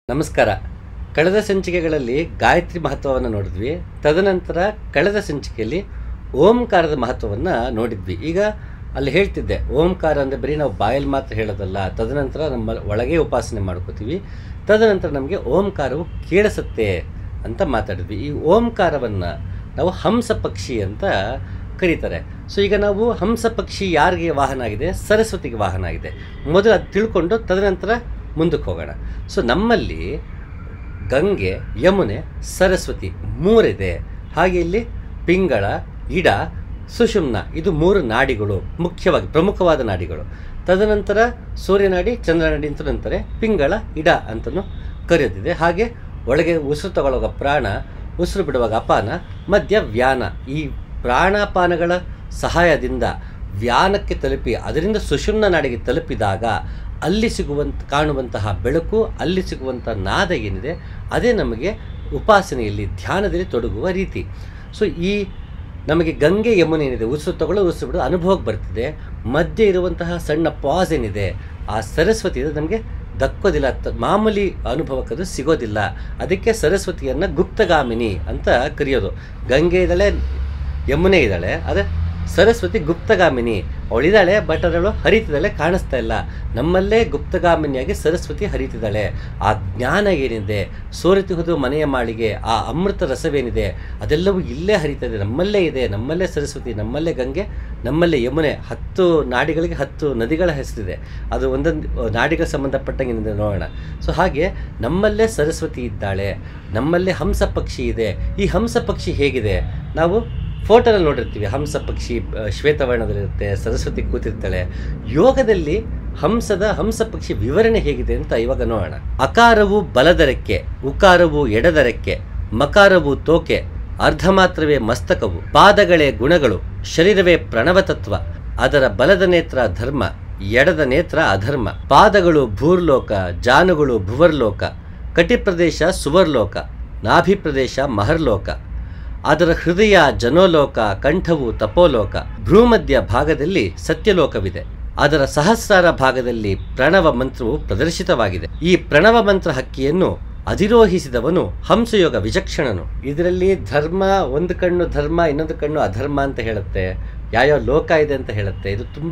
ನಮಸ್ಕಾರ. ಕಳೆದ ಸಂಚಿಕೆಗಳಲ್ಲಿ ಗಾಯತ್ರಿ ಮಹತ್ವವನ್ನು ನೋಡಿದ್ವಿ. ತದನಂತರ ಕಳೆದ ಸಂಚಿಕೆಯಲ್ಲಿ ಓಂಕಾರದ ಮಹತ್ವವನ್ನು ನೋಡಿದ್ವಿ. ಈಗ ಅಲ್ಲಿ ಹೇಳ್ತಿದ್ದೆ, ಓಂಕಾರ ಅಂದರೆ ಬರೀ ನಾವು ಬಾಯಲ್ಲಿ ಮಾತ್ರ ಹೇಳೋದಲ್ಲ, ತದನಂತರ ನಮ್ಮ ಒಳಗೆ ಉಪಾಸನೆ ಮಾಡ್ಕೋತೀವಿ. ತದನಂತರ ನಮಗೆ ಓಂಕಾರವು ಕೇಳಿಸುತ್ತೆ ಅಂತ ಮಾತಾಡಿದ್ವಿ. ಈ ಓಂಕಾರವನ್ನು ನಾವು ಹಂಸ ಪಕ್ಷಿ ಅಂತ ಕರೀತಾರೆ. ಸೊ ಈಗ ನಾವು ಹಂಸ ಪಕ್ಷಿ ಯಾರಿಗೆ ವಾಹನ ಆಗಿದೆ? ಸರಸ್ವತಿಗೆ ವಾಹನ ಆಗಿದೆ. ಮೊದಲು ಅದು ತಿಳ್ಕೊಂಡು ತದನಂತರ ಮುಂದಕ್ಕೆ ಹೋಗೋಣ. ಸೊ ನಮ್ಮಲ್ಲಿ ಗಂಗೆ, ಯಮುನೆ, ಸರಸ್ವತಿ ಮೂರಿದೆ. ಹಾಗೆ ಇಲ್ಲಿ ಪಿಂಗಳ, ಇಡ, ಸುಷುಮ್ನ, ಇದು ಮೂರು ನಾಡಿಗಳು, ಮುಖ್ಯವಾಗಿ ಪ್ರಮುಖವಾದ ನಾಡಿಗಳು. ತದನಂತರ ಸೂರ್ಯನಾಡಿ, ಚಂದ್ರನಾಡಿ ಅಂತ ನಂತರ ಪಿಂಗಳ, ಇಡ ಅಂತಲೂ ಕರೆಯುತ್ತಿದೆ. ಹಾಗೆ ಒಳಗೆ ಉಸಿರು ತಗೊಳ್ಳುವಾಗ ಪ್ರಾಣ, ಉಸಿರು ಬಿಡುವಾಗ ಅಪಾನ, ಮಧ್ಯ ವ್ಯಾನ. ಈ ಪ್ರಾಣಾಪಾನಗಳ ಸಹಾಯದಿಂದ ವ್ಯಾನಕ್ಕೆ ತಲುಪಿ ಅದರಿಂದ ಸುಷುಮ್ನ ನಾಡಿಗೆ ತಲುಪಿದಾಗ ಅಲ್ಲಿ ಕಾಣುವಂತಹ ಬೆಳಕು, ಅಲ್ಲಿ ಸಿಗುವಂಥ ನಾದ ಏನಿದೆ ಅದೇ ನಮಗೆ ಉಪಾಸನೆಯಲ್ಲಿ ಧ್ಯಾನದಲ್ಲಿ ತೊಡಗುವ ರೀತಿ. ಸೊ ಈ ನಮಗೆ ಗಂಗೆ, ಯಮುನೆ ಏನಿದೆ, ಉಸಿರು ತಗೊಳ್ಳೋ ಉಸಿರು ಬಿಡೋ ಅನುಭವಕ್ಕೆ ಬರ್ತಿದೆ. ಮಧ್ಯೆ ಇರುವಂತಹ ಸಣ್ಣ ಪಾಸ್ ಏನಿದೆ ಆ ಸರಸ್ವತಿ ನಮಗೆ ದಕ್ಕೋದಿಲ್ಲ, ಮಾಮೂಲಿ ಅನುಭವಕ್ಕೆ ಅದು ಸಿಗೋದಿಲ್ಲ. ಅದಕ್ಕೆ ಸರಸ್ವತಿಯನ್ನು ಗುಪ್ತಗಾಮಿನಿ ಅಂತ ಕರೆಯೋದು. ಗಂಗೆ ಇದ್ದಾಳೆ, ಯಮುನೆ ಇದ್ದಾಳೆ, ಆದರೆ ಸರಸ್ವತಿ ಗುಪ್ತಗಾಮಿನಿ. ಅವಳಿದ್ದಾಳೆ, ಬಟ್ ಅದರಳು ಹರಿತಿದ್ದಾಳೆ, ಕಾಣಿಸ್ತಾ ಇಲ್ಲ. ನಮ್ಮಲ್ಲೇ ಗುಪ್ತಗಾಮಿನಿಯಾಗಿ ಸರಸ್ವತಿ ಹರಿತಿದ್ದಾಳೆ. ಆ ಜ್ಞಾನ ಏನಿದೆ, ಸೋರಿತಿ ಹೋದು ಮನೆಯ ಮಾಳಿಗೆ, ಆ ಅಮೃತ ರಸವೇನಿದೆ ಅದೆಲ್ಲವೂ ಇಲ್ಲೇ ಹರಿತದೆ, ನಮ್ಮಲ್ಲೇ ಇದೆ. ನಮ್ಮಲ್ಲೇ ಸರಸ್ವತಿ, ನಮ್ಮಲ್ಲೇ ಗಂಗೆ, ನಮ್ಮಲ್ಲೇ ಯಮುನೆ. 10 ನಾಡಿಗಳಿಗೆ 10 ನದಿಗಳ ಹೆಸರಿದೆ. ಅದು ಒಂದೊಂದು ನಾಡಿಗೆ ಸಂಬಂಧಪಟ್ಟಂಗೆ ನೋಡೋಣ. ಸೊ ಹಾಗೆ ನಮ್ಮಲ್ಲೇ ಸರಸ್ವತಿ ಇದ್ದಾಳೆ, ನಮ್ಮಲ್ಲೇ ಹಂಸ ಪಕ್ಷಿ ಇದೆ. ಈ ಹಂಸ ಪಕ್ಷಿ ಹೇಗಿದೆ? ನಾವು ಫೋಟೋದಲ್ಲಿ ನೋಡಿರ್ತೀವಿ, ಹಂಸ ಪಕ್ಷಿ ಶ್ವೇತವರ್ಣದಲ್ಲಿರುತ್ತೆ, ಸರಸ್ವತಿ ಕೂತಿರ್ತಾಳೆ. ಯೋಗದಲ್ಲಿ ಹಂಸ ಪಕ್ಷಿ ವಿವರಣೆ ಹೇಗಿದೆ ಅಂತ ಇವಾಗ ನೋಡೋಣ. ಅಕಾರವು ಬಲದರೆಕ್ಕೆ, ಉಕಾರವು ಎಡದರೆಕ್ಕೆ, ಮಕಾರವು ತೋಕೆ, ಅರ್ಧ ಮಾತ್ರವೇ ಮಸ್ತಕವು, ಪಾದಗಳೇ ಗುಣಗಳು, ಶರೀರವೇ ಪ್ರಣವತತ್ವ, ಅದರ ಬಲದ ನೇತ್ರ ಧರ್ಮ, ಎಡದ ನೇತ್ರ ಅಧರ್ಮ, ಪಾದಗಳು ಭೂರ್ಲೋಕ, ಜಾನುಗಳು ಭುವರ್ಲೋಕ, ಕಟಿಪ್ರದೇಶ ಸುವರ್ಲೋಕ, ನಾಭಿ ಪ್ರದೇಶ ಮಹರ್ಲೋಕ, ಅದರ ಹೃದಯ ಜನೋಲೋಕ, ಕಂಠವು ತಪೋಲೋಕ, ಭ್ರೂಮಧ್ಯ ಭಾಗದಲ್ಲಿ ಸತ್ಯಲೋಕವಿದೆ, ಅದರ ಸಹಸ್ರಾರ ಭಾಗದಲ್ಲಿ ಪ್ರಣವ ಮಂತ್ರವು ಪ್ರದರ್ಶಿತವಾಗಿದೆ. ಈ ಪ್ರಣವ ಮಂತ್ರ ಹಕ್ಕಿಯನ್ನು ಅಧಿರೋಹಿಸಿದವನು ಹಂಸಯೋಗ ವಿಚಕ್ಷಣನು. ಇದರಲ್ಲಿ ಧರ್ಮ, ಒಂದು ಕಣ್ಣು ಧರ್ಮ, ಇನ್ನೊಂದು ಕಣ್ಣು ಅಧರ್ಮ ಅಂತ ಹೇಳುತ್ತೆ, ಯಾವ್ಯಾವ ಲೋಕ ಇದೆ ಅಂತ ಹೇಳುತ್ತೆ. ಇದು ತುಂಬ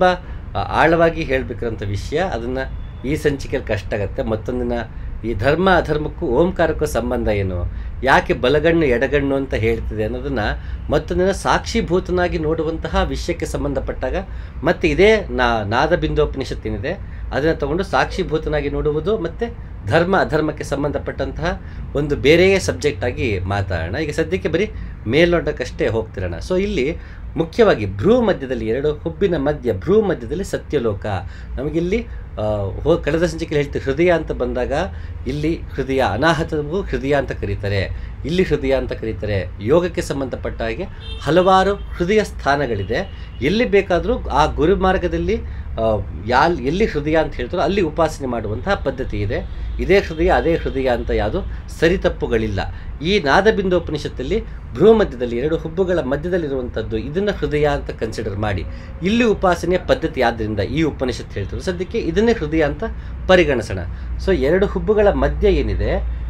ಆಳವಾಗಿ ಹೇಳಬೇಕಂತ ವಿಷಯ. ಅದನ್ನು ಈ ಸಂಚಿಕೆಯಲ್ಲಿ ಕಷ್ಟ ಆಗುತ್ತೆ. ಮತ್ತೊಂದಿನ ಈ ಧರ್ಮ ಅಧರ್ಮಕ್ಕೂ ಓಂಕಾರಕ್ಕೂ ಸಂಬಂಧ ಏನು, ಯಾಕೆ ಬಲಗಣ್ಣು ಎಡಗಣ್ಣು ಅಂತ ಹೇಳ್ತಿದೆ ಅನ್ನೋದನ್ನು ಮತ್ತೊಂದಿನ ಸಾಕ್ಷಿಭೂತನಾಗಿ ನೋಡುವಂತಹ ವಿಷಯಕ್ಕೆ ಸಂಬಂಧಪಟ್ಟಾಗ ಮತ್ತು ಇದೇ ನಾದ ಬಿಂದೋಪನಿಷತ್ತೇನಿದೆ ಅದನ್ನು ತಗೊಂಡು ಸಾಕ್ಷಿಭೂತನಾಗಿ ನೋಡುವುದು ಮತ್ತು ಧರ್ಮ ಅಧರ್ಮಕ್ಕೆ ಸಂಬಂಧಪಟ್ಟಂತಹ ಒಂದು ಬೇರೆಯೇ ಸಬ್ಜೆಕ್ಟಾಗಿ ಮಾತಾಡೋಣ. ಈಗ ಸದ್ಯಕ್ಕೆ ಬರೀ ಮೇಲ್ನೋಟಕ್ಕಷ್ಟೇ ಹೋಗ್ತಿರೋಣ. ಸೊ ಇಲ್ಲಿ ಮುಖ್ಯವಾಗಿ ಭ್ರೂ ಮಧ್ಯದಲ್ಲಿ, ಎರಡು ಹುಬ್ಬಿನ ಮಧ್ಯ ಭ್ರೂ ಮಧ್ಯದಲ್ಲಿ ಸತ್ಯಲೋಕ. ನಮಗಿಲ್ಲಿ ಕಳೆದ ಸಂಚಿಕೆಯಲ್ಲಿ ಹೇಳ್ತೀವಿ, ಹೃದಯ ಅಂತ ಬಂದಾಗ ಇಲ್ಲಿ ಹೃದಯ, ಅನಾಹತವು ಹೃದಯ ಅಂತ ಕರೀತಾರೆ, ಇಲ್ಲಿ ಹೃದಯ ಅಂತ ಕರೀತಾರೆ. ಯೋಗಕ್ಕೆ ಸಂಬಂಧಪಟ್ಟ ಹಾಗೆ ಹಲವಾರು ಹೃದಯ ಸ್ಥಾನಗಳಿದೆ. ಎಲ್ಲಿ ಬೇಕಾದರೂ ಆ ಗುರು ಮಾರ್ಗದಲ್ಲಿ ಎಲ್ಲಿ ಹೃದಯ ಅಂತ ಹೇಳ್ತಾರೋ ಅಲ್ಲಿ ಉಪಾಸನೆ ಮಾಡುವಂತಹ ಪದ್ಧತಿ ಇದೆ. ಇದೇ ಹೃದಯ ಅದೇ ಹೃದಯ ಅಂತ ಯಾವುದು ಸರಿತಪ್ಪುಗಳಿಲ್ಲ. ಈ ನಾದಬಿಂದೋಪನಿಷತ್ತಲ್ಲಿ ಭ್ರೂ ಮಧ್ಯದಲ್ಲಿ, ಎರಡು ಹುಬ್ಬುಗಳ ಮಧ್ಯದಲ್ಲಿರುವಂಥದ್ದು, ಇದನ್ನು ಹೃದಯ ಅಂತ ಕನ್ಸಿಡರ್ ಮಾಡಿ ಇಲ್ಲಿ ಉಪಾಸನೆಯ ಪದ್ಧತಿ ಆದ್ದರಿಂದ ಈ ಉಪನಿಷತ್ತು ಹೇಳ್ತಾರೆ. ಸದ್ಯಕ್ಕೆ ಇದನ್ನೇ ಹೃದಯ ಅಂತ ಪರಿಗಣಿಸೋಣ. ಸೊ ಎರಡು ಹುಬ್ಬುಗಳ ಮಧ್ಯ ಏನಿದೆ,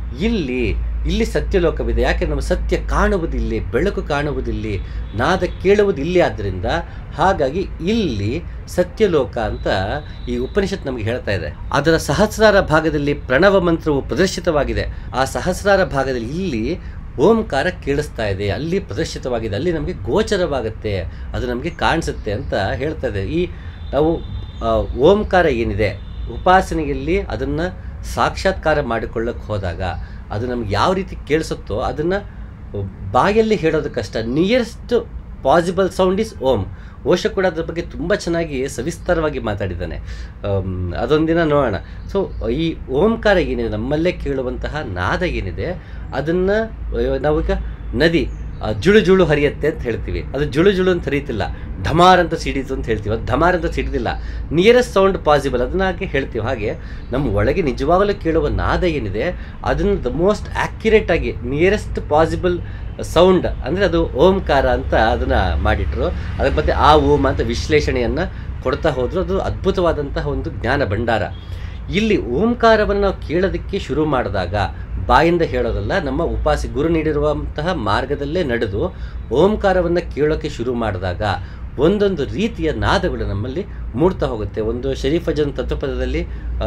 ಇಲ್ಲಿ ಸತ್ಯಲೋಕವಿದೆ. ಯಾಕೆ? ನಮ್ಮ ಸತ್ಯ ಕಾಣುವುದಿಲ್ಲಿ, ಬೆಳಕು ಕಾಣುವುದಿಲ್ಲಿ, ನಾದ ಕೇಳುವುದಿಲ್ಲಿ. ಆದ್ದರಿಂದ ಹಾಗಾಗಿ ಇಲ್ಲಿ ಸತ್ಯಲೋಕ ಅಂತ ಈ ಉಪನಿಷತ್ ನಮಗೆ ಹೇಳ್ತಾ ಇದೆ. ಅದರ ಸಹಸ್ರಾರ ಭಾಗದಲ್ಲಿ ಪ್ರಣವ ಮಂತ್ರವು ಪ್ರದರ್ಶಿತವಾಗಿದೆ. ಆ ಸಹಸ್ರಾರ ಭಾಗದಲ್ಲಿ ಇಲ್ಲಿ ಓಂಕಾರ ಕೇಳಿಸ್ತಾ ಇದೆ, ಅಲ್ಲಿ ಪ್ರದರ್ಶಿತವಾಗಿದೆ, ಅಲ್ಲಿ ನಮಗೆ ಗೋಚರವಾಗುತ್ತೆ, ಅದು ನಮಗೆ ಕಾಣಿಸುತ್ತೆ ಅಂತ ಹೇಳ್ತಾ ಇದೆ. ಈ ನಾವು ಓಂಕಾರ ಏನಿದೆ ಉಪಾಸನೆಯಲ್ಲಿ ಅದನ್ನು ಸಾಕ್ಷಾತ್ಕಾರ ಮಾಡಿಕೊಳ್ಳಕ್ಕೆ ಹೋದಾಗ ಅದು ನಮ್ಗೆ ಯಾವ ರೀತಿ ಕೇಳಿಸುತ್ತೋ ಅದನ್ನು ಬಾಯಲ್ಲಿ ಹೇಳೋದು ಕಷ್ಟ. Nearest possible sound is Om. Osho ಕೂಡ ಅದ್ರ ಬಗ್ಗೆ ತುಂಬ ಚೆನ್ನಾಗಿ ಸವಿಸ್ತಾರವಾಗಿ ಮಾತಾಡಿದ್ದಾನೆ. ಅದೊಂದಿನ ನೋಡೋಣ. ಸೊ ಈ ಓಂಕಾರ ಏನಿದೆ, ನಮ್ಮಲ್ಲೇ ಕೇಳುವಂತಹ ನಾದ ಏನಿದೆ, ಅದನ್ನು ನಾವೀಗ ನದಿ ಜುಳು ಜುಳು ಹರಿಯುತ್ತೆ ಅಂತ ಹೇಳ್ತೀವಿ. ಅದು ಜುಳು ಜುಳು ಅಂತ ಹರಿಯುತ್ತಿಲ್ಲ, ಢಮಾರ್ ಅಂತ ಸಿಡಿತು ಅಂತ ಹೇಳ್ತೀವಿ. ಅದು ಢಮಾರ್ ಅಂತ ಸಿಡಿದಿಲ್ಲ, ನಿಯರೆಸ್ಟ್ ಸೌಂಡ್ ಪಾಸಿಬಲ್ ಅದನ್ನು ಹಾಗೆ ಹೇಳ್ತೀವಿ. ಹಾಗೆ ನಮ್ಮ ಒಳಗೆ ನಿಜವಾಗಲೂ ಕೇಳುವ ನಾದ ಏನಿದೆ ಅದನ್ನು ದ ಮೋಸ್ಟ್ ಆ್ಯಕ್ಯುರೇಟ್ ಆಗಿ ನಿಯರೆಸ್ಟ್ ಪಾಸಿಬಲ್ ಸೌಂಡ್ ಅಂದರೆ ಅದು ಓಂಕಾರ ಅಂತ ಅದನ್ನು ಮಾಡಿಟ್ರು. ಅದರ ಮತ್ತೆ ಆ ಓಂ ಅಂತ ವಿಶ್ಲೇಷಣೆಯನ್ನು ಕೊಡ್ತಾ ಹೋದರು. ಅದು ಅದ್ಭುತವಾದಂತಹ ಒಂದು ಜ್ಞಾನ ಭಂಡಾರ. ಇಲ್ಲಿ ಓಂಕಾರವನ್ನು ನಾವು ಕೇಳೋದಕ್ಕೆ ಶುರು ಮಾಡಿದಾಗ ಬಾಯಿಂದ ಹೇಳೋದಲ್ಲ, ನಮ್ಮ ಉಪಾಸಿ ಗುರು ನೀಡಿರುವಂತಹ ಮಾರ್ಗದಲ್ಲೇ ನಡೆದು ಓಂಕಾರವನ್ನು ಕೇಳೋಕ್ಕೆ ಶುರು ಮಾಡಿದಾಗ ಒಂದೊಂದು ರೀತಿಯ ನಾದಗಳು ನಮ್ಮಲ್ಲಿ ಮೂಡ್ತಾ ಹೋಗುತ್ತೆ. ಒಂದು ಶರೀಫಜನ್ ತತ್ವಪದದಲ್ಲಿ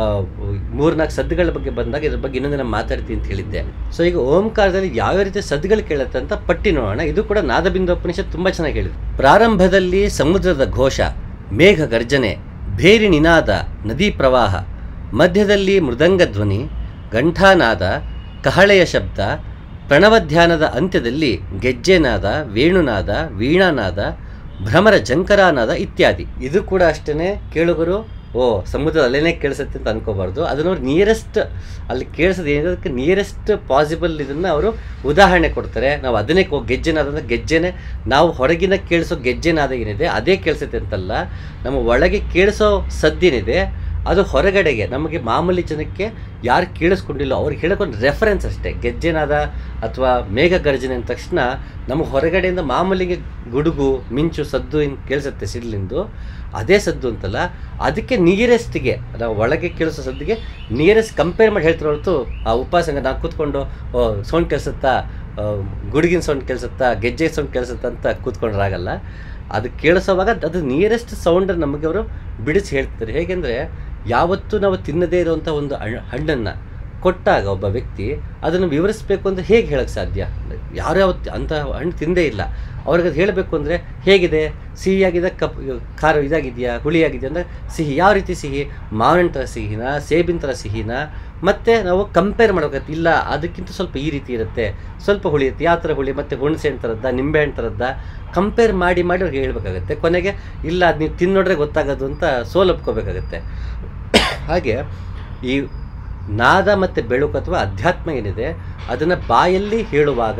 3-4 ಸದ್ದುಗಳ ಬಗ್ಗೆ ಬಂದಾಗ ಇದ್ರ ಬಗ್ಗೆ ಇನ್ನೊಂದು ನಾನು ಮಾತಾಡ್ತೀನಿ ಅಂತ ಹೇಳಿದ್ದೆ. ಸೊ ಈಗ ಓಂಕಾರದಲ್ಲಿ ಯಾವ ರೀತಿ ಸದ್ದುಗಳು ಕೇಳುತ್ತೆ ಅಂತ ಪಟ್ಟಿ ನೋಡೋಣ. ಇದು ಕೂಡ ನಾದಬಿಂದು ಉಪನಿಷತ್ ತುಂಬ ಚೆನ್ನಾಗಿ ಹೇಳಿದೆ. ಪ್ರಾರಂಭದಲ್ಲಿ ಸಮುದ್ರದ ಘೋಷ, ಮೇಘ ಗರ್ಜನೆ, ಭೇರಿ ನಿನಾದ, ನದಿ ಪ್ರವಾಹ, ಮಧ್ಯದಲ್ಲಿ ಮೃದಂಗ ಧ್ವನಿ, ಘಂಟಾನಾದ, ಕಹಳೆಯ ಶಬ್ದ, ಪ್ರಣವಧ್ಯಾನದ ಅಂತ್ಯದಲ್ಲಿ ಗೆಜ್ಜೆನಾದ, ವೇಣುನಾದ, ವೀಣಾನಾದ, ಭ್ರಮರ ಜಂಕರಾನಾದ ಇತ್ಯಾದಿ. ಇದು ಕೂಡ ಅಷ್ಟೇ ಕೇಳುಗರು ಸಮುದ್ರದ ಅಲ್ಲೇನೇ ಕೇಳಿಸುತ್ತೆ ಅಂತ ಅನ್ಕೋಬಾರ್ದು. ಅದನ್ನು ನಿಯರೆಸ್ಟ್ ಅಲ್ಲಿ ಕೇಳಿಸೋದು ಏನಿದೆ ಅದಕ್ಕೆ ನಿಯರೆಸ್ಟ್ ಪಾಸಿಬಲ್ ಇದನ್ನು ಅವರು ಉದಾಹರಣೆ ಕೊಡ್ತಾರೆ. ನಾವು ಅದನ್ನೇ ಗೆಜ್ಜೆನಾದ ಅಂದರೆ ಗೆಜ್ಜೆನೇ ನಾವು ಹೊರಗಿನ ಕೇಳಿಸೋ ಗೆಜ್ಜೆನಾದ ಏನಿದೆ ಅದೇ ಕೇಳಿಸುತ್ತೆ ಅಂತಲ್ಲ, ನಮ್ಮ ಒಳಗೆ ಕೇಳಿಸೋ ಸದ್ದೇನಿದೆ ಅದು ಹೊರಗಡೆಗೆ ನಮಗೆ ಮಾಮೂಲಿ ಜನಕ್ಕೆ ಯಾರು ಕೇಳಿಸ್ಕೊಂಡಿಲ್ಲ ಅವ್ರಿಗೆ ಹೇಳೋಕ್ಕೊಂದು ರೆಫರೆನ್ಸ್ ಅಷ್ಟೇ. ಗೆಜ್ಜೆನಾದ ಅಥವಾ ಮೇಘ ಗರ್ಜನೆ ಅಂದ ತಕ್ಷಣ ನಮಗೆ ಹೊರಗಡೆಯಿಂದ ಮಾಮೂಲಿಗೆ ಗುಡುಗು ಮಿಂಚು ಸದ್ದು ಹಿಂಗೆ ಕೇಳಿಸುತ್ತೆ ಸಿಡ್ಲಿಂದು, ಅದೇ ಸದ್ದು ಅಂತಲ್ಲ, ಅದಕ್ಕೆ ನಿಯರೆಸ್ಟಿಗೆ ನಾವು ಒಳಗೆ ಕೇಳಿಸೋ ಸದ್ದಿಗೆ ನಿಯರೆಸ್ಟ್ ಕಂಪೇರ್ ಮಾಡಿ ಹೇಳ್ತಿರೋ ಹೊರತು ಆ ಉಪಾಸಂಗ ನಾವು ಕೂತ್ಕೊಂಡು ಸೌಂಡ್ ಕೇಳಿಸುತ್ತಾ, ಗುಡುಗಿನ ಸೌಂಡ್ ಕೇಳಿಸುತ್ತಾ, ಗೆಜ್ಜೆ ಸೌಂಡ್ ಕೇಳಿಸುತ್ತಾ ಅಂತ ಕೂತ್ಕೊಂಡ್ರಾಗಲ್ಲ. ಅದು ಕೇಳಿಸೋವಾಗ ಅದು ನಿಯರೆಸ್ಟ್ ಸೌಂಡ್ ನಮಗೆ ಅವರು ಬಿಡಿಸಿ ಹೇಳ್ತಾರೆ. ಹೇಗೆಂದರೆ ಯಾವತ್ತೂ ನಾವು ತಿನ್ನದೇ ಇರುವಂಥ ಒಂದು ಹಣ್ಣನ್ನು ಕೊಟ್ಟಾಗ ಒಬ್ಬ ವ್ಯಕ್ತಿ ಅದನ್ನು ವಿವರಿಸಬೇಕು ಅಂದರೆ ಹೇಗೆ ಹೇಳೋಕ್ಕೆ ಸಾಧ್ಯ? ಯಾರು ಯಾವತ್ತು ಅಂಥ ಹಣ್ಣು ತಿಂದೇ ಇಲ್ಲ, ಅವ್ರಿಗೆ ಅದು ಹೇಳಬೇಕು ಅಂದರೆ ಹೇಗಿದೆ, ಸಿಹಿಯಾಗಿದೆ, ಖಾರ ಇದಾಗಿದೆಯಾ, ಹುಳಿಯಾಗಿದೆಯಾ ಅಂದರೆ ಸಿಹಿ. ಯಾವ ರೀತಿ ಸಿಹಿ? ಮಾವಿನ ಥರ ಸಿಹಿನಾ, ಸೇಬಿನ ಥರ ಸಿಹಿನಾ? ಮತ್ತು ನಾವು ಕಂಪೇರ್ ಮಾಡೋಕ್ಕಾಗತ್ತೆ. ಇಲ್ಲ ಅದಕ್ಕಿಂತ ಸ್ವಲ್ಪ ಈ ರೀತಿ ಇರುತ್ತೆ, ಸ್ವಲ್ಪ ಹುಳಿ ಇರುತ್ತೆ, ಯಾವ ಥರ ಹುಳಿ, ಮತ್ತು ಹುಣಸೆ ಹಣ್ಣು ಥರದ್ದ, ನಿಂಬೆ ಹಣ್ಣು ಥರದ್ದ, ಕಂಪೇರ್ ಮಾಡಿ ಅವ್ರಿಗೆ ಹೇಳಬೇಕಾಗತ್ತೆ. ಕೊನೆಗೆ ಇಲ್ಲ ಅದು ನೀವು ತಿನ್ನೋಡ್ರೆ ಗೊತ್ತಾಗೋದು ಅಂತ ಸೋಲೊಪ್ಕೋಬೇಕಾಗತ್ತೆ. ಹಾಗೆ ಈ ನಾದ ಮತ್ತು ಬೆಳಕು ಅಥವಾ ಅಧ್ಯಾತ್ಮ ಏನಿದೆ ಅದನ್ನು ಬಾಯಲ್ಲಿ ಹೇಳುವಾಗ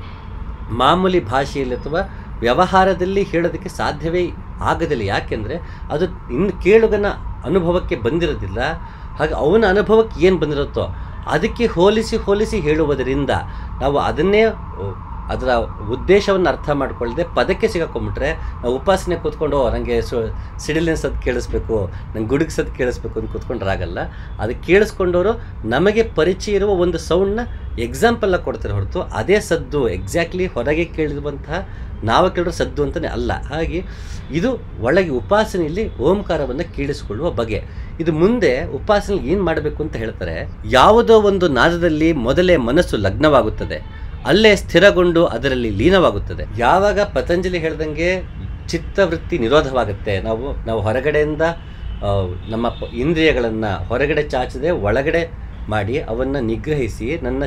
ಮಾಮೂಲಿ ಭಾಷೆಯಲ್ಲಿ ಅಥವಾ ವ್ಯವಹಾರದಲ್ಲಿ ಹೇಳೋದಕ್ಕೆ ಸಾಧ್ಯವೇ ಆಗೋದಿಲ್ಲ. ಯಾಕೆಂದರೆ ಅದು ಇನ್ನು ಕೇಳುಗನ ಅನುಭವಕ್ಕೆ ಬಂದಿರೋದಿಲ್ಲ. ಹಾಗೆ ಅವನ ಅನುಭವಕ್ಕೆ ಏನು ಬಂದಿರುತ್ತೋ ಅದಕ್ಕೆ ಹೋಲಿಸಿ ಹೇಳುವುದರಿಂದ ನಾವು ಅದನ್ನೇ ಅದರ ಉದ್ದೇಶವನ್ನು ಅರ್ಥ ಮಾಡ್ಕೊಳ್ಳದೆ ಪದಕ್ಕೆ ಸಿಗಾಕೊಂಡ್ಬಿಟ್ರೆ ನಾವು ಉಪಾಸನೆ ಕೂತ್ಕೊಂಡು ನನಗೆ ಸಿಡಿಲಿನ ಸದ್ದು ಕೇಳಿಸ್ಬೇಕು, ನಂಗೆ ಗುಡುಗು ಸದ್ದು ಕೇಳಿಸ್ಬೇಕು ಅಂತ ಕೂತ್ಕೊಂಡ್ರಾಗಲ್ಲ. ಅದು ಕೇಳಿಸ್ಕೊಂಡವರು ನಮಗೆ ಪರಿಚಯ ಇರುವ ಒಂದು ಸೌಂಡನ್ನ ಎಕ್ಸಾಂಪಲ್ಲಾಗಿ ಕೊಡ್ತಾರೆ ಹೊರತು ಅದೇ ಸದ್ದು ಎಕ್ಸಾಕ್ಟ್ಲಿ ಹೊರಗೆ ಕೇಳಿರುವಂತಹ ನಾವು ಕೇಳೋ ಸದ್ದು ಅಂತಲೇ ಅಲ್ಲ. ಹಾಗೆ ಇದು ಒಳಗೆ ಉಪಾಸನೆಯಲ್ಲಿ ಓಂಕಾರವನ್ನು ಕೇಳಿಸಿಕೊಳ್ಳುವ ಬಗೆ. ಇದು ಮುಂದೆ ಉಪಾಸನೆಯಲ್ಲಿ ಏನು ಮಾಡಬೇಕು ಅಂತ ಹೇಳ್ತಾರೆ. ಯಾವುದೋ ಒಂದು ನಾದದಲ್ಲಿ ಮೊದಲೇ ಮನಸ್ಸು ಲಗ್ನವಾಗುತ್ತದೆ, ಅಲ್ಲೇ ಸ್ಥಿರಗೊಂಡು ಅದರಲ್ಲಿ ಲೀನವಾಗುತ್ತದೆ. ಯಾವಾಗ ಪತಂಜಲಿ ಹೇಳ್ದಂಗೆ ಚಿತ್ತವೃತ್ತಿ ನಿರೋಧವಾಗುತ್ತೆ, ನಾವು ಹೊರಗಡೆಯಿಂದ ನಮ್ಮ ಇಂದ್ರಿಯಗಳನ್ನು ಹೊರಗಡೆ ಚಾಚದೆ ಒಳಗಡೆ ಮಾಡಿ ಅವನ್ನು ನಿಗ್ರಹಿಸಿ ನನ್ನ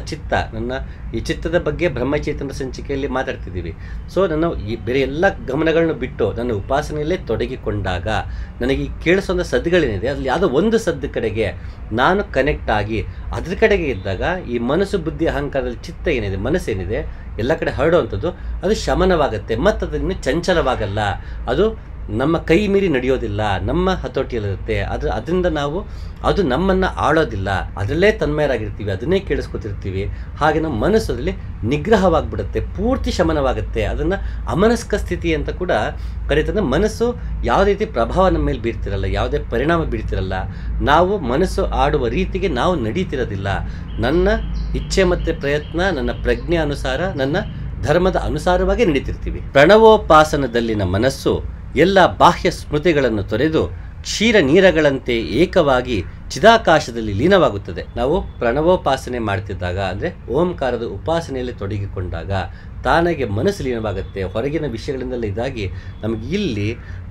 ಈ ಚಿತ್ತದ ಬಗ್ಗೆ ಬ್ರಹ್ಮಚೈತನ್ಯ ಸಂಚಿಕೆಯಲ್ಲಿ ಮಾತಾಡ್ತಿದ್ದೀವಿ. ಸೊ ನನ್ನ ಈ ಬೇರೆ ಎಲ್ಲ ಗಮನಗಳನ್ನು ಬಿಟ್ಟು ನನ್ನ ಉಪಾಸನೆಯಲ್ಲೇ ತೊಡಗಿಕೊಂಡಾಗ ನನಗೆ ಈ ಕೇಳಿಸೋ ಸದ್ದುಗಳೇನಿದೆ ಅದ್ರಲ್ಲಿ ಯಾವುದೋ ಒಂದು ಸದ್ದು ಕಡೆಗೆ ನಾನು ಕನೆಕ್ಟ್ ಆಗಿ ಅದ್ರ ಕಡೆಗೆ ಇದ್ದಾಗ ಈ ಮನಸ್ಸು ಬುದ್ಧಿ ಅಹಂಕಾರದಲ್ಲಿ ಚಿತ್ತ ಏನಿದೆ ಮನಸ್ಸೇನಿದೆ ಎಲ್ಲ ಕಡೆ ಹರಡುವಂಥದ್ದು ಅದು ಶಮನವಾಗುತ್ತೆ. ಮತ್ತು ಅದನ್ನು ಚಂಚಲವಾಗಲ್ಲ, ಅದು ನಮ್ಮ ಕೈ ಮೀರಿ ನಡೆಯೋದಿಲ್ಲ, ನಮ್ಮ ಹತೋಟಿಯಲ್ಲಿರುತ್ತೆ. ಅದರಿಂದ ಅದು ನಮ್ಮನ್ನು ಆಳೋದಿಲ್ಲ, ಅದರಲ್ಲೇ ತನ್ಮಯರಾಗಿರ್ತೀವಿ, ಅದನ್ನೇ ಕೇಳಿಸ್ಕೊತಿರ್ತೀವಿ. ಹಾಗೆ ನಮ್ಮ ಮನಸ್ಸಲ್ಲಿ ನಿಗ್ರಹವಾಗಿಬಿಡುತ್ತೆ, ಪೂರ್ತಿ ಶಮನವಾಗುತ್ತೆ. ಅದನ್ನು ಅಮನಸ್ಕ ಸ್ಥಿತಿ ಅಂತ ಕೂಡ ಕರೀತಾರೆ. ಮನಸ್ಸು ಯಾವುದೇ ರೀತಿ ಪ್ರಭಾವ ನಮ್ಮ ಮೇಲೆ ಬೀರ್ತಿರಲ್ಲ, ಯಾವುದೇ ಪರಿಣಾಮ ಬೀರ್ತಿರಲ್ಲ. ನಾವು ಮನಸ್ಸು ಆಡುವ ರೀತಿಗೆ ನಾವು ನಡೀತಿರೋದಿಲ್ಲ. ನನ್ನ ಇಚ್ಛೆ ಮತ್ತು ಪ್ರಯತ್ನ ನನ್ನ ಪ್ರಜ್ಞೆ ಅನುಸಾರ, ನನ್ನ ಧರ್ಮದ ಅನುಸಾರವಾಗಿ ನಡೀತಿರ್ತೀವಿ. ಪ್ರಣವೋಪಾಸನದಲ್ಲಿನ ಮನಸ್ಸು ಎಲ್ಲ ಬಾಹ್ಯ ಸ್ಮೃತಿಗಳನ್ನು ತೊರೆದು ಕ್ಷೀರ ನೀರಗಳಂತೆ ಏಕವಾಗಿ ಚಿದಾಕಾಶದಲ್ಲಿ ಲೀನವಾಗುತ್ತದೆ. ನಾವು ಪ್ರಣವೋಪಾಸನೆ ಮಾಡ್ತಿದ್ದಾಗ ಅಂದರೆ ಓಂಕಾರದ ಉಪಾಸನೆಯಲ್ಲಿ ತೊಡಗಿಕೊಂಡಾಗ ತಾನಾಗೆ ಮನಸ್ಸು ಲೀನವಾಗುತ್ತೆ. ಹೊರಗಿನ ವಿಷಯಗಳಿಂದಲೇ ಇದಾಗಿ ನಮಗೆ ಇಲ್ಲಿ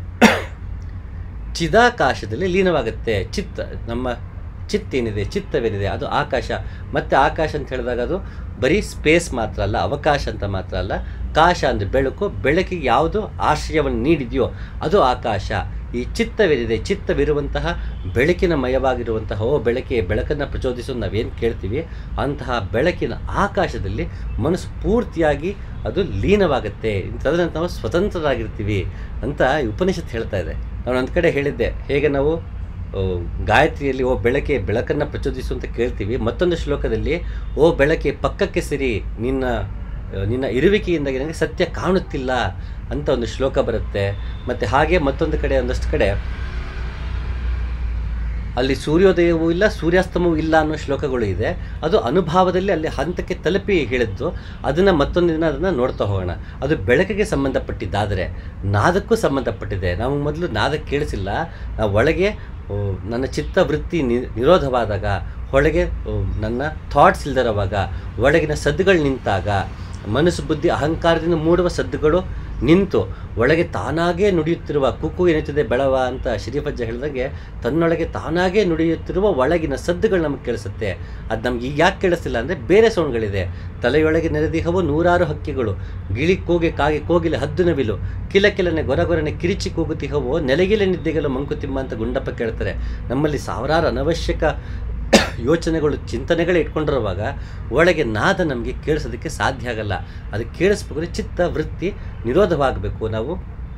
ಚಿದಾಕಾಶದಲ್ಲಿ ಲೀನವಾಗುತ್ತೆ. ನಮ್ಮ ಚಿತ್ತೇನಿದೆ, ಚಿತ್ತವೇನಿದೆ ಅದು ಆಕಾಶ. ಮತ್ತು ಆಕಾಶ ಅಂತ ಹೇಳಿದಾಗ ಅದು ಬರೀ ಸ್ಪೇಸ್ ಮಾತ್ರ ಅಲ್ಲ, ಅವಕಾಶ ಅಂತ ಮಾತ್ರ ಅಲ್ಲ. ಕಾಶ ಅಂದರೆ ಬೆಳಕು, ಬೆಳಕಿಗೆ ಯಾವುದು ಆಶ್ರಯವನ್ನು ನೀಡಿದೆಯೋ ಅದು ಆಕಾಶ. ಈ ಚಿತ್ತವೇನಿದೆ, ಚಿತ್ತವಿರುವಂತಹ ಬೆಳಕಿನ ಮಯವಾಗಿರುವಂತಹ ಬೆಳಕನ್ನು ಪ್ರಚೋದಿಸೋದು ನಾವೇನು ಕೇಳ್ತೀವಿ ಅಂತಹ ಬೆಳಕಿನ ಆಕಾಶದಲ್ಲಿ ಮನಸ್ಸು ಪೂರ್ತಿಯಾಗಿ ಅದು ಲೀನವಾಗುತ್ತೆ. ತದನಂತರ ನಾವು ಸ್ವತಂತ್ರರಾಗಿರ್ತೀವಿ ಅಂತ ಉಪನಿಷತ್ತು ಹೇಳ್ತಾ ಇದೆ. ನಾನು ಒಂದು ಕಡೆ ಹೇಳಿದ್ದೆ ಹೇಗೆ ನಾವು ಗಾಯತ್ರಿಯಲ್ಲಿ ಬೆಳಕನ್ನು ಪ್ರಚೋದಿಸು ಅಂತ ಕೇಳ್ತೀವಿ. ಮತ್ತೊಂದು ಶ್ಲೋಕದಲ್ಲಿ ಬೆಳಕೆ ಪಕ್ಕಕ್ಕೆ ಸಿರಿ, ನಿನ್ನ ಇರುವಿಕೆಯಿಂದಾಗಿ ನನಗೆ ಸತ್ಯ ಕಾಣುತ್ತಿಲ್ಲ ಅಂತ ಒಂದು ಶ್ಲೋಕ ಬರುತ್ತೆ. ಮತ್ತು ಹಾಗೆ ಮತ್ತೊಂದು ಕಡೆ ಒಂದಷ್ಟು ಕಡೆ ಅಲ್ಲಿ ಸೂರ್ಯೋದಯವೂ ಇಲ್ಲ ಸೂರ್ಯಾಸ್ತಮವೂ ಇಲ್ಲ ಅನ್ನೋ ಶ್ಲೋಕಗಳು ಇದೆ. ಅದು ಅನುಭಾವದಲ್ಲಿ ಅಲ್ಲಿ ಹಂತಕ್ಕೆ ತಲುಪಿ ಹೇಳಿದ್ದು. ಅದನ್ನು ಮತ್ತೊಂದು ದಿನ ಅದನ್ನು ನೋಡ್ತಾ ಹೋಗೋಣ. ಅದು ಬೆಳಕಿಗೆ ಸಂಬಂಧಪಟ್ಟಿದ್ದಾದರೆ ನಾದಕ್ಕೂ ಸಂಬಂಧಪಟ್ಟಿದೆ. ನಾವು ಮೊದಲು ನಾದ ಕೇಳಿಸಿಲ್ಲ, ನಾವು ಒಳಗೆ ನನ್ನ ಚಿತ್ತ ವೃತ್ತಿ ನಿರೋಧವಾದಾಗ, ಒಳಗೆ ನನ್ನ ಥಾಟ್ಸ್ ಇಲ್ದಿರೋವಾಗ, ಒಳಗಿನ ಸದ್ದುಗಳು ನಿಂತಾಗ, ಮನಸ್ಸು ಬುದ್ಧಿ ಅಹಂಕಾರದಿಂದ ಮೂಡುವ ಸದ್ದುಗಳು ನಿಂತು ಒಳಗೆ ತಾನಾಗೇ ನುಡಿಯುತ್ತಿರುವ ಕುಕು ಎನ್ನುತ್ತದೆ ಬೆಳವ ಅಂತ ಶ್ರೀಫಜ್ಜ ಹೇಳಿದಾಗೆ, ತನ್ನೊಳಗೆ ತಾನಾಗೇ ನುಡಿಯುತ್ತಿರುವ ಒಳಗಿನ ಸದ್ದುಗಳು ನಮಗೆ ಕೇಳಿಸುತ್ತೆ. ಅದು ನಮ್ಗೆ ಈಗ ಯಾಕೆ ಕೇಳಿಸ್ತಿಲ್ಲ ಅಂದರೆ ಬೇರೆ ಸೌಂಡ್ಗಳಿದೆ. ತಲೆಯೊಳಗೆ ನೆರೆದಿಹವು ನೂರಾರು ಹಕ್ಕಿಗಳು, ಗಿಳಿ ಕೂಗೆ ಕಾಗೆ ಕೋಗಿಲೆ ಹದ್ದು ನವಿಲು, ಕಿಲಕಿಲನೆ ಗೊರಗೊರನೆ ಕಿರಿಚಿ ಕೂಗುತ್ತಿಹವು, ನೆಲೆಗಿಲೆ ನಿದ್ದೆಗೆಲ್ಲ ಮಂಕುತಿಮ್ಮ ಅಂತ ಗುಂಡಪ್ಪ ಕೇಳ್ತಾರೆ. ನಮ್ಮಲ್ಲಿ ಸಾವಿರಾರು ಅನವಶ್ಯಕ ಯೋಚನೆಗಳು ಚಿಂತನೆಗಳೇ ಇಟ್ಕೊಂಡಿರುವಾಗ ಒಳಗೆ ನಾದ ನಮಗೆ ಕೇಳಿಸೋದಕ್ಕೆ ಸಾಧ್ಯ ಆಗಲ್ಲ. ಅದಕ್ಕೆ ಕೇಳಿಸ್ಬೇಕಾದ್ರೆ ಚಿತ್ತ ವೃತ್ತಿ ನಿರೋಧವಾಗಬೇಕು. ನಾವು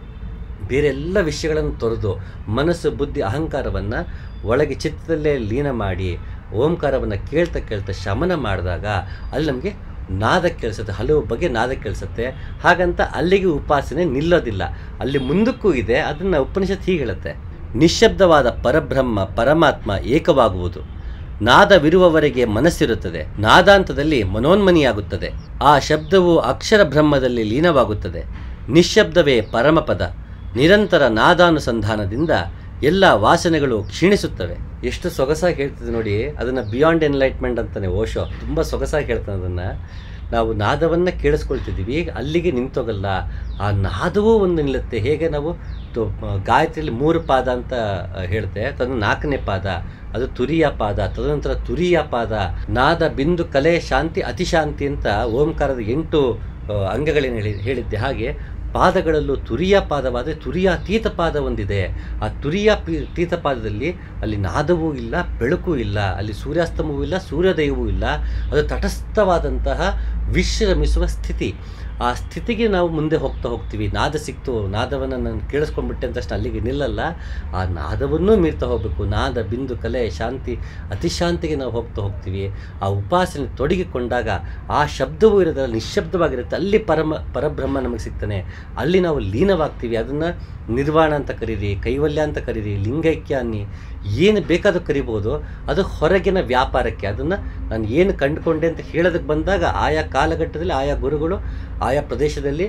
ಬೇರೆ ಎಲ್ಲ ವಿಷಯಗಳನ್ನು ತೊರೆದು ಮನಸ್ಸು ಬುದ್ಧಿ ಅಹಂಕಾರವನ್ನು ಒಳಗೆ ಚಿತ್ತದಲ್ಲೇ ಲೀನ ಮಾಡಿ ಓಂಕಾರವನ್ನು ಕೇಳ್ತಾ ಕೇಳ್ತಾ ಶಮನ ಮಾಡಿದಾಗ ಅಲ್ಲಿ ನಮಗೆ ನಾದ ಕೇಳಿಸುತ್ತೆ. ಹಲವು ಬಗೆ ನಾದ ಕೇಳಿಸುತ್ತೆ. ಹಾಗಂತ ಅಲ್ಲಿಗೆ ಉಪಾಸನೆ ನಿಲ್ಲೋದಿಲ್ಲ, ಅಲ್ಲಿ ಮುಂದಕ್ಕೂ ಇದೆ. ಅದನ್ನು ಉಪನಿಷತ್ ಹೀಗೆ ಹೇಳುತ್ತೆ, ನಿಶ್ಶಬ್ದವಾದ ಪರಬ್ರಹ್ಮ ಪರಮಾತ್ಮ ಏಕವಾಗುವುದು. ನಾದವಿರುವವರೆಗೆ ಮನಸ್ಸಿರುತ್ತದೆ. ನಾದಾಂತದಲ್ಲಿ ಮನೋನ್ಮನಿಯಾಗುತ್ತದೆ. ಆ ಶಬ್ದವು ಅಕ್ಷರ ಬ್ರಹ್ಮದಲ್ಲಿ ಲೀನವಾಗುತ್ತದೆ. ನಿಶ್ಶಬ್ದವೇ ಪರಮಪದ. ನಿರಂತರ ನಾದಾನುಸಂಧಾನದಿಂದ ಎಲ್ಲ ವಾಸನೆಗಳು ಕ್ಷೀಣಿಸುತ್ತವೆ. ಎಷ್ಟು ಸೊಗಸಾಗಿ ಹೇಳ್ತಿದೆ ನೋಡಿ. ಅದನ್ನು ಬಿಯಾಂಡ್ ಎನ್ಲೈಟ್ಮೆಂಟ್ ಅಂತಾನೆ ಓಶೋ. ತುಂಬ ಸೊಗಸಾಗಿ ಹೇಳ್ತಾನೆ ಅದನ್ನು. ನಾವು ನಾದವನ್ನು ಕೇಳಿಸ್ಕೊಳ್ತಿದ್ದೀವಿ, ಅಲ್ಲಿಗೆ ನಿಂತೋಗಲ್ಲ. ಆ ನಾದವೂ ಒಂದು ನಿಲ್ಲುತ್ತೆ. ಹೇಗೆ ನಾವು ಗಾಯತ್ರಿಯಲ್ಲಿ 3 ಪಾದ ಅಂತ ಹೇಳ್ತೆ, ತನ್ನ 4ನೇ ಪಾದ ಅದು ತುರಿಯ ಪಾದ, ತದನಂತರ ತುರಿಯ ಪಾದ, ನಾದ ಬಿಂದು ಕಲೆ ಶಾಂತಿ ಅತಿಶಾಂತಿ ಅಂತ ಓಂಕಾರದ 8 ಅಂಗಗಳೇನು ಹೇಳಿದ್ದೆ. ಹಾಗೆ ಪಾದಗಳಲ್ಲೂ ತುರಿಯ ಪಾದವಾದರೆ ತುರಿಯಾತೀತ ಪಾದ ಒಂದಿದೆ. ಆ ತುರಿಯಾತೀತ ಪಾದದಲ್ಲಿ ಅಲ್ಲಿ ನಾದವೂ ಇಲ್ಲ ಬೆಳಕೂ ಇಲ್ಲ, ಅಲ್ಲಿ ಸೂರ್ಯಾಸ್ತಮವೂ ಇಲ್ಲ ಸೂರ್ಯೋದಯವೂ ಇಲ್ಲ. ಅದು ತಟಸ್ಥವಾದಂತಹ ವಿಶ್ರಮಿಸುವ ಸ್ಥಿತಿ. ಆ ಸ್ಥಿತಿಗೆ ನಾವು ಮುಂದೆ ಹೋಗ್ತೀವಿ. ನಾದ ಸಿಕ್ತು, ನಾದವನ್ನು ನಾನು ಕೇಳಿಸ್ಕೊಂಡ್ಬಿಟ್ಟೆ ಅಂತ ತಕ್ಷಣ ಅಲ್ಲಿಗೆ ನಿಲ್ಲಲ್ಲ, ಆ ನಾದವನ್ನೂ ಮೀರ್ತಾ ಹೋಗಬೇಕು. ನಾದ ಬಿಂದು ಕಲೆ ಶಾಂತಿ ಅತಿಶಾಂತಿಗೆ ನಾವು ಹೋಗ್ತೀವಿ. ಆ ಉಪಾಸನೆ ತೊಡಗಿಕೊಂಡಾಗ ಆ ಶಬ್ದವೂ ಇರೋದಲ್ಲ, ನಿಶ್ಶಬ್ದವಾಗಿರುತ್ತೆ. ಅಲ್ಲಿ ಪರಬ್ರಹ್ಮ ನಮಗೆ ಸಿಗ್ತಾನೆ. ಅಲ್ಲಿ ನಾವು ಲೀನವಾಗ್ತೀವಿ. ಅದನ್ನು ನಿರ್ವಾಣ ಅಂತ ಕರೀರಿ, ಕೈವಲ್ಯ ಅಂತ ಕರೀರಿ, ಲಿಂಗೈಕ್ಯ ಅನ್ನಿ, ಏನು ಬೇಕಾದರೂ ಕರಿಬೋದು. ಅದು ಹೊರಗಿನ ವ್ಯಾಪಾರಕ್ಕೆ. ಅದನ್ನು ನಾನು ಏನು ಕಂಡುಕೊಂಡೆ ಅಂತ ಹೇಳೋದಕ್ಕೆ ಬಂದಾಗ ಆಯಾ ಕಾಲಘಟ್ಟದಲ್ಲಿ ಆಯಾ ಗುರುಗಳು ಆಯಾ ಪ್ರದೇಶದಲ್ಲಿ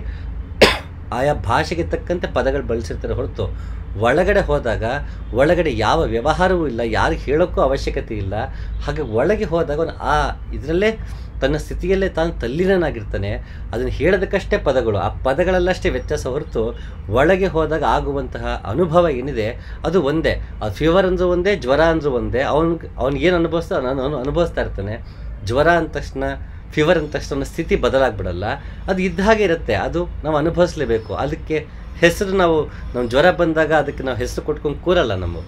ಆಯಾ ಭಾಷೆಗೆ ತಕ್ಕಂತೆ ಪದಗಳು ಬಳಸಿರ್ತಾರೆ ಹೊರತು ಒಳಗಡೆ ಹೋದಾಗ ಒಳಗಡೆ ಯಾವ ವ್ಯವಹಾರವೂ ಇಲ್ಲ, ಯಾರಿಗೆ ಹೇಳೋಕ್ಕೂ ಅವಶ್ಯಕತೆ ಇಲ್ಲ. ಹಾಗೆ ಒಳಗೆ ಹೋದಾಗ ಆ ಇದರಲ್ಲೇ ತನ್ನ ಸ್ಥಿತಿಯಲ್ಲೇ ತಾನು ತಲ್ಲೀನನಾಗಿರ್ತಾನೆ. ಅದನ್ನು ಹೇಳೋದಕ್ಕಷ್ಟೇ ಪದಗಳು, ಆ ಪದಗಳಲ್ಲಷ್ಟೇ ವ್ಯತ್ಯಾಸ ಹೊರತು ಒಳಗೆ ಹೋದಾಗ ಆಗುವಂತಹ ಅನುಭವ ಏನಿದೆ ಅದು ಒಂದೇ. ಅದು ಫೀವರ್ ಅಂದರೂ ಒಂದೇ, ಜ್ವರ ಅಂದರೂ ಒಂದೇ. ಅವ್ನಿಗೆ ಏನು ಅನುಭವಿಸ್ತಾ ನಾನು ಅನುಭವಿಸ್ತಾ ಇರ್ತಾನೆ. ಜ್ವರ ಅಂದ ತಕ್ಷಣ ಫೀವರ್ ಅಂದ ತಕ್ಷಣ ಸ್ಥಿತಿ ಬದಲಾಗ್ಬಿಡಲ್ಲ, ಅದು ಇದ್ದ ಹಾಗೆ ಇರುತ್ತೆ. ಅದು ನಾವು ಅನುಭವಿಸ್ಲೇಬೇಕು. ಅದಕ್ಕೆ ಹೆಸರು ನಮ್ಮ ಜ್ವರ ಬಂದಾಗ ಅದಕ್ಕೆ ನಾವು ಹೆಸರು ಕೊಟ್ಕೊಂಡು ಕೂರಲ್ಲ. ನಮ್ಮ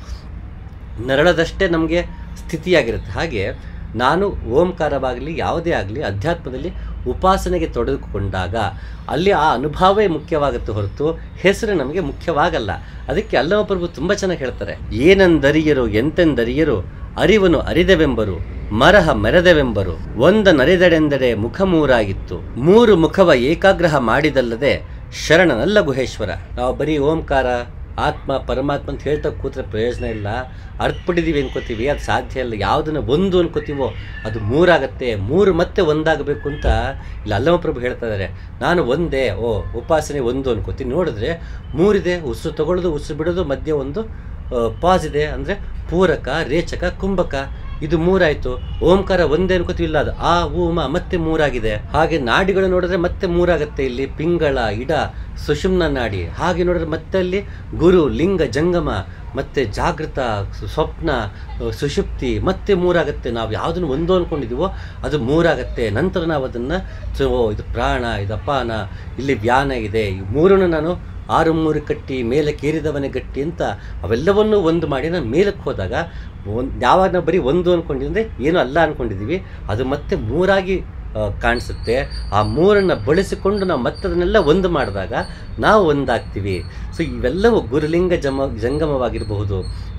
ನರಳದಷ್ಟೇ ನಮಗೆ ಸ್ಥಿತಿಯಾಗಿರುತ್ತೆ. ಹಾಗೆ ನಾನು ಓಂಕಾರವಾಗಲಿ ಯಾವುದೇ ಆಗಲಿ ಅಧ್ಯಾತ್ಮದಲ್ಲಿ ಉಪಾಸನೆಗೆ ತೊಡಗಿಕೊಂಡಾಗ ಅಲ್ಲಿ ಆ ಅನುಭವವೇ ಮುಖ್ಯವಾಗುತ್ತೆ ಹೊರತು ಹೆಸರು ನಮಗೆ ಮುಖ್ಯವಾಗಲ್ಲ. ಅದಕ್ಕೆ ಅಲ್ಲಮ ಪ್ರಭು ತುಂಬ ಚೆನ್ನಾಗಿ ಹೇಳ್ತಾರೆ, ಏನೆಂದರಿಯರು ಎಂತೆಂದರಿಯರು ಅರಿವನು ಅರಿದೆವೆಂಬರು ಮರಹ ಮೆರೆದೆವೆಂಬರು ಒಂದನರಿದೆಡೆಂದರೆ ಮುಖ ಮೂರಾಗಿತ್ತು 3 ಮುಖವ ಏಕಾಗ್ರಹ ಮಾಡಿದಲ್ಲದೆ ಶರಣನಲ್ಲ ಗುಹೇಶ್ವರ. ನಾವು ಬರೀ ಓಂಕಾರ ಆತ್ಮ ಪರಮಾತ್ಮ ಅಂತ ಹೇಳ್ತಾ ಕೂತ್ರೆ ಪ್ರಯೋಜನ ಇಲ್ಲ. ಅರ್ಥಪಟ್ಟಿದ್ದೀವಿ ಅನ್ಕೋತೀವಿ, ಅದು ಸಾಧ್ಯ ಇಲ್ಲ. ಯಾವುದನ್ನು ಒಂದು ಅನ್ಕೋತೀವೋ ಅದು 3 ಆಗುತ್ತೆ. 3 ಮತ್ತೆ ಒಂದಾಗಬೇಕು ಅಂತ ಇಲ್ಲಿ ಅಲ್ಲಮ ಪ್ರಭು ಹೇಳ್ತಾ ಇದ್ದಾರೆ. ನಾನು ಒಂದೇ ಉಪಾಸನೆ ಒಂದು ಅನ್ಕೋತೀನಿ, ನೋಡಿದ್ರೆ 3 ಇದೆ. ಉಸಿರು ತಗೊಳ್ಳೋದು ಉಸಿರು ಬಿಡೋದು, ಮಧ್ಯೆ ಒಂದು ಪಾಸ್ ಇದೆ, ಅಂದರೆ ಪೂರಕ ರೇಚಕ ಕುಂಭಕ, ಇದು 3 ಆಯಿತು. ಓಂಕಾರ ಒಂದೇ ಅನ್ಕೋತೀವಿಲ್ಲ, ಅದು ಆ ಊಮ ಮತ್ತೆ 3 ಆಗಿದೆ. ಹಾಗೆ ನಾಡಿಗಳು ನೋಡಿದ್ರೆ ಮತ್ತೆ 3 ಆಗುತ್ತೆ. ಇಲ್ಲಿ ಪಿಂಗಳ ಇಡ ಸುಷುಮ್ನ ನಾಡಿ. ಹಾಗೆ ನೋಡಿದ್ರೆ ಮತ್ತೆ ಅಲ್ಲಿ ಗುರು ಲಿಂಗ ಜಂಗಮ ಮತ್ತೆ ಜಾಗೃತ ಸ್ವಪ್ನ ಸುಷುಪ್ತಿ ಮತ್ತೆ 3 ಆಗುತ್ತೆ. ನಾವು ಯಾವುದನ್ನು ಒಂದು ಅಂದ್ಕೊಂಡಿದ್ದೀವೋ ಅದು 3 ಆಗುತ್ತೆ. ನಂತರ ನಾವು ಅದನ್ನು ಇದು ಪ್ರಾಣ, ಇದು ಅಪಾನ, ಇಲ್ಲಿ ವ್ಯಾನ ಇದೆ, ಈ 3 ನಾನು 6 3 ಕಟ್ಟಿ ಮೇಲೆ ಕೇರಿದವನೇ ಗಟ್ಟಿ ಅಂತ ಅವೆಲ್ಲವನ್ನೂ ಒಂದು ಮಾಡಿ ನಾನು ಮೇಲಕ್ಕೆ ಹೋದಾಗ ಯಾವಾಗ ನಾವು ಬರೀ ಒಂದು ಅಂದ್ಕೊಂಡಿದ್ರೆ ಏನೂ ಅಲ್ಲ ಅಂದ್ಕೊಂಡಿದ್ದೀವಿ, ಅದು ಮತ್ತೆ 3 ಆಗಿ ಕಾಣಿಸುತ್ತೆ. ಆ 3 ಬಳಸಿಕೊಂಡು ನಾವು ಮತ್ತೆ ಅದನ್ನೆಲ್ಲ ಒಂದು ಮಾಡಿದಾಗ ನಾವು ಒಂದಾಗ್ತೀವಿ. ಸೊ ಇವೆಲ್ಲವೂ ಗುರುಲಿಂಗ ಜಂಗಮವಾಗಿರಬಹುದು,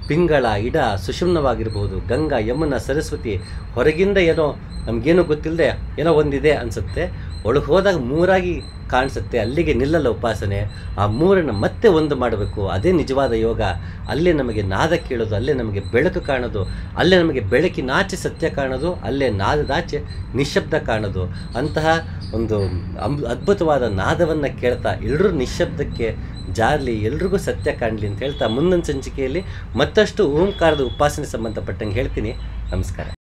ಪಿಂಗಳ, ಇಡ, ಸುಷುಮ್ನವಾಗಿರ್ಬೋದು, ಗಂಗಾ, ಯಮುನಾ, ಸರಸ್ವತಿ. ಹೊರಗಿಂದ ಏನೋ ನಮಗೇನು ಗೊತ್ತಿಲ್ಲದೆ ಏನೋ ಒಂದಿದೆ ಅನಿಸುತ್ತೆ, ಒಳಗೆ ಹೋದಾಗ ಮೂರಾಗಿ ಕಾಣಿಸುತ್ತೆ. ಅಲ್ಲಿಗೆ ನಿಲ್ಲಲ್ಲ ಉಪಾಸನೆ. ಆ ಮೂರನ್ನು ಮತ್ತೆ ಒಂದು ಮಾಡಬೇಕು, ಅದೇ ನಿಜವಾದ ಯೋಗ. ಅಲ್ಲೇ ನಮಗೆ ನಾದ ಕೇಳೋದು, ಅಲ್ಲೇ ನಮಗೆ ಬೆಳಕು ಕಾಣೋದು, ಅಲ್ಲೇ ನಮಗೆ ಬೆಳಕಿನಾಚೆ ಸತ್ಯ ಕಾಣೋದು, ಅಲ್ಲೇ ನಾದದಾಚೆ ನಿಶ್ಶಬ್ದ ಕಾಣೋದು. ಅಂತಹ ಒಂದು ಅದ್ಭುತವಾದ ನಾದವನ್ನು ಕೇಳ್ತಾ ಎಲ್ಲರೂ ನಿಶ್ಶಬ್ದಕ್ಕೆ ಜಾರಲಿ, ಎಲ್ರಿಗೂ ಸತ್ಯ ಕಾಣಲಿ ಅಂತ ಹೇಳ್ತಾ ಮುಂದಿನ ಸಂಚಿಕೆಯಲ್ಲಿ ಮತ್ತಷ್ಟು ಓಂಕಾರದ ಉಪಾಸನೆ ಸಂಬಂಧಪಟ್ಟಂಗೆ ಹೇಳ್ತೀನಿ. ನಮಸ್ಕಾರ.